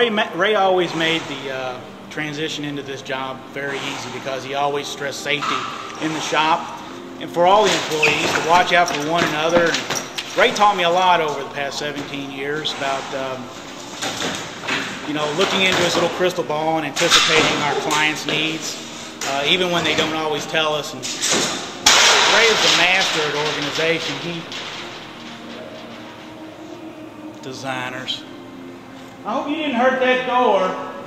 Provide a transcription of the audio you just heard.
Ray always made the transition into this job very easy because he always stressed safety in the shop and for all the employees to watch out for one another. And Ray taught me a lot over the past 17 years about you know, looking into his little crystal ball and anticipating our clients' needs, even when they don't always tell us. And Ray is the master at organization. Designers. I hope you didn't hurt that door.